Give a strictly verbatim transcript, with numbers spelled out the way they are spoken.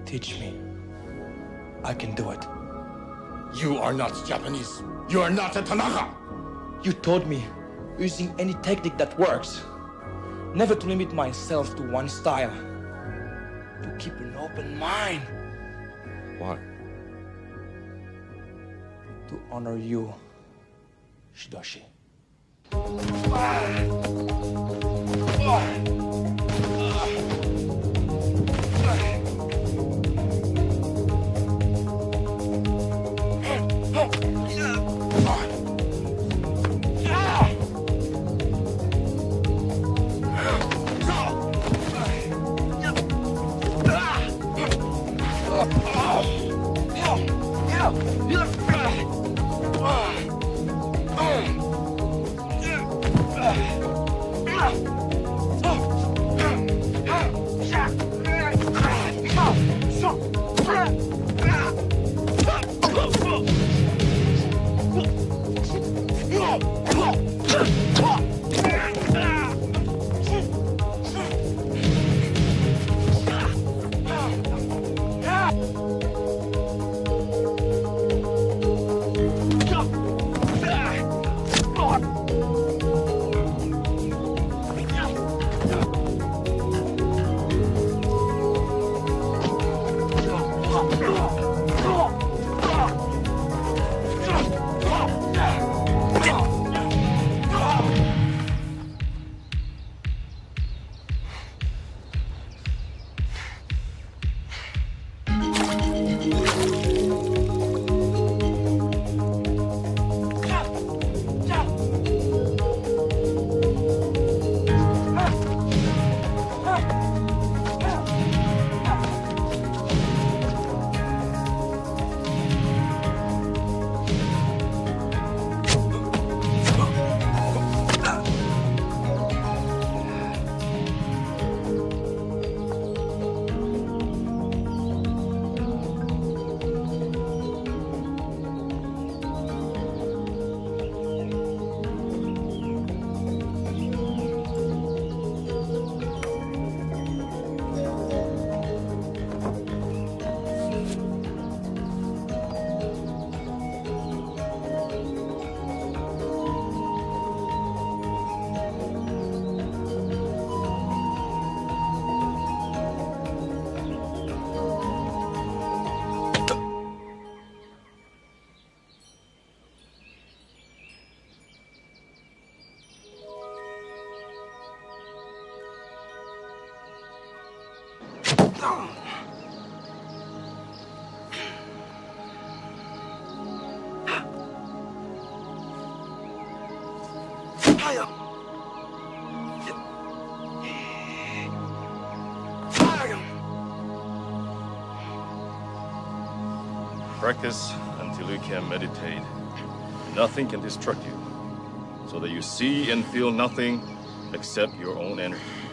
Teach me. I can do it. You are not Japanese. You are not a Tanaka. You told me, using any technique that works, never to limit myself to one style. To keep an open mind. Why? To honor you, Shidoshi. Practice until you can meditate. Nothing can distract you, so that you see and feel nothing except your own energy.